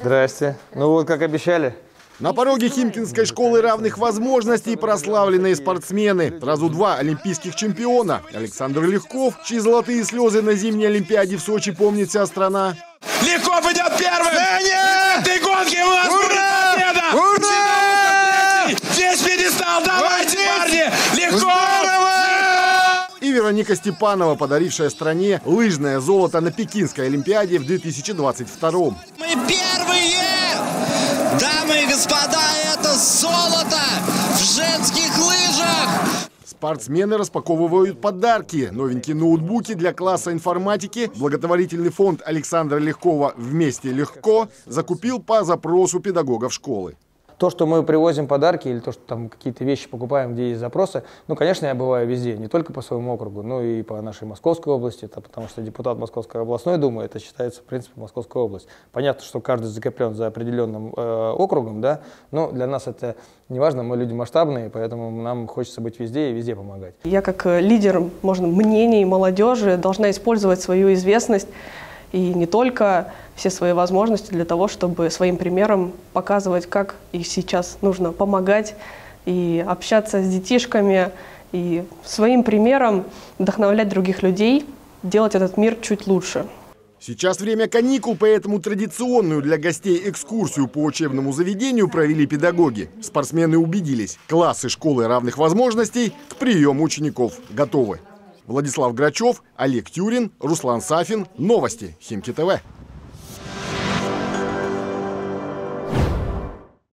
Здрасте. Ну вот, как обещали. На пороге Химкинской школы равных возможностей прославленные спортсмены. Сразу два олимпийских чемпиона. Александр Легков, чьи золотые слезы на зимней Олимпиаде в Сочи помнит вся страна. Легков идет первым! В этой гонке у нас будет победа! Ура! Здесь пьедестал! Давайте, парни! Легков! И Вероника Степанова, подарившая стране лыжное золото на Пекинской Олимпиаде в 2022. Мы первые! Дамы и господа, это золото в женских лыжах! Спортсмены распаковывают подарки. Новенькие ноутбуки для класса информатики благотворительный фонд Александра Легкова «Вместе легко» закупил по запросу педагогов школы. То, что мы привозим подарки или то, что там какие-то вещи покупаем, где есть запросы, ну, конечно, я бываю везде, не только по своему округу, но и по нашей Московской области, потому что депутат Московской областной думы, это считается, в принципе, Московская область. Понятно, что каждый закреплен за определенным округом, да, но для нас это не важно, мы люди масштабные, поэтому нам хочется быть везде и везде помогать. Я как лидер, можно, мнений молодежи должна использовать свою известность и не только все свои возможности для того, чтобы своим примером показывать, как и сейчас нужно помогать и общаться с детишками, и своим примером вдохновлять других людей, делать этот мир чуть лучше. Сейчас время каникул, поэтому традиционную для гостей экскурсию по учебному заведению провели педагоги. Спортсмены убедились, классы школы равных возможностей к приему учеников готовы. Владислав Грачев, Олег Тюрин, Руслан Сафин. Новости Химки ТВ.